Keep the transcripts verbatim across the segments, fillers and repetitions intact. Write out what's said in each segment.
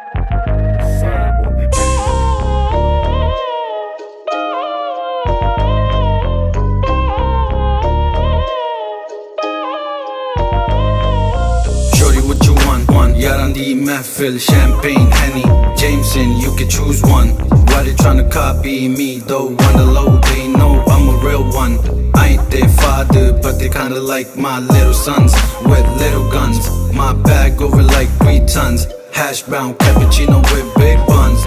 Yaran di mehfil, champagne, Henny, Jameson, you can choose one. Why they tryna copy me though? On the low, they know I'm a real one. I ain't their father, but they kinda like my little sons with little guns. My bag over like three tons. Hash brown cappuccino with big buns.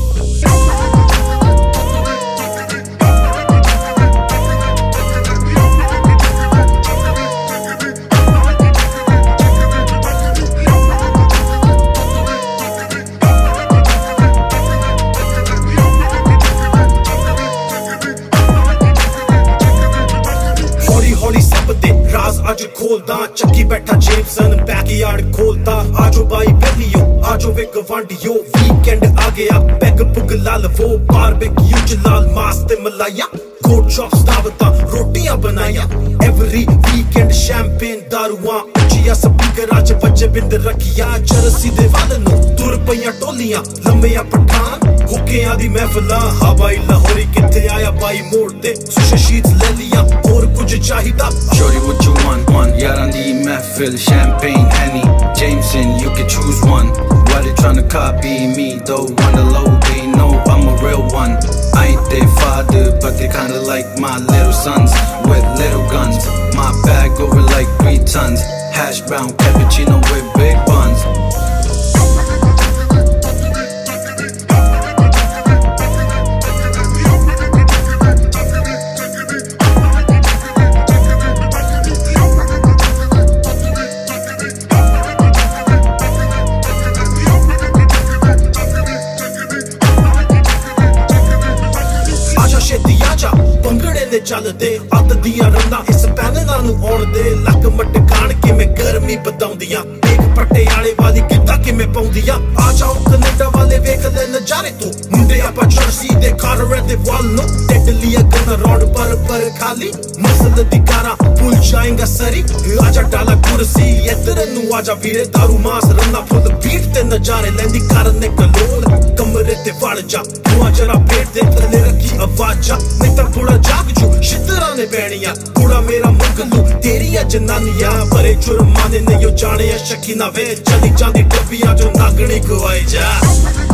आज खोलदा चक्की बैठा Jamieson backyard खोलता आजो by बेलियो आजो वे गवांडियो weekend आ गया peg पुग लाल वो barbecue च लाल मास ते मलाया गोट चॉप्स दावता रोटियां बनाया एवरी वीकेंड शैंपेन दारुआं उचिया स्पीकर आज बच्चे बिंद रखिया चरसी दे वाल नु तुर पईयां टोलियां लंबिया पठान हुक्कियां दी महफिलां हा बाई लाहौरी किथे आया बाई मोड़ ते सुशे शीट्स ले लिया और कुछ चाहिदा Shorty what you want, one Yaran di mehfil, champagne, Henny, Jameson, you can choose one. Why they tryna copy me though? On the low, they know I'm a real one. I ain't their father, but they kinda like my little sons with little guns. My bag over like three tons. Hash brown cappuccino with big buns. ਚੱਲਦੇ ਅੱਤ ਦੀਆਂ ਰੰਨਾਂ ਇਸ ਪੈਨਲਾਂ ਨੂੰ ਆਉਣ ਦੇ ਲੱਕ ਮਟਕਾਣ ਕਿਵੇਂ ਗਰਮੀ ਬਤਾਉਂਦੀਆਂ ਦੇਖ ਪੱਟੇ ਵਾਲੇ ਵਾਲੀ ਕਿੱਦਾਂ ਕਿਵੇਂ ਪਾਉਂਦੀਆਂ ਆ ਜਾਓ ਕੈਨੇਡਾ ਵਾਲੇ ਵੇਖ ਲੈ ਨਜ਼ਾਰੇ ਤੂੰ ਮੁੰਡੇ ਆਪਾਂ ਜਰਸੀ ਦੇ ਕਾਰਰ ਦੇ ਵੱਲ ਨੂੰ ਟੱਟ ਲਿਆ ਗਨ ਰੋਡ ਪਰ ਪਰ ਖਾਲੀ ਮਸਲ ਦੀ ਕਾਰਾਂ ਭੁੱਲ ਜਾਏਗਾ ਸਰੀ ਆਜਾ ਡਾਲਾ ਕੁਰਸੀ ਇੱਧਰ ਨੂੰ ਆਜਾ ਵੀਰੇ ਦਾਰੂ ਮਾਸ ਰੰਨਾ ਫੁੱਲ ਬੀਟ ਤੇ ਨਜ਼ਾਰੇ ਲੈਂਦੀ ਕਰਨ ਨੇ ਕਲੋਲ ਕਮਰੇ ਤੇ ਵੜ ਜਾ ਤੂੰ ਜਰਾ ਪੇਟ ਦੇ ਥੱਲੇ ਰੱਖੀ ਆਵਾਜ਼ਾਂ ਨਹੀਂ ਤਾਂ ਥੋੜਾ ਜਾਗ ਜੂ ਸ਼ਿੱਤਰਾਂ ਨੇ ਬੈਣੀਆਂ ਕੁੜਾ ਮੇਰਾ ਮੁਗਲੂ ਤੇਰੀਆਂ ਜਨਾਨੀਆਂ ਭਰੇ ਜੁਰਮਾਨੇ ਨੇ ਯੋ ਜਾਣੇ ਸ਼ੱਕੀ ਨਾ ਵੇ ਚਲੀ ਜਾਂਦੀ ਡੱਬੀਆਂ ਜੋ ਨਾਗਣੀ ਖਵਾਈ ਜਾ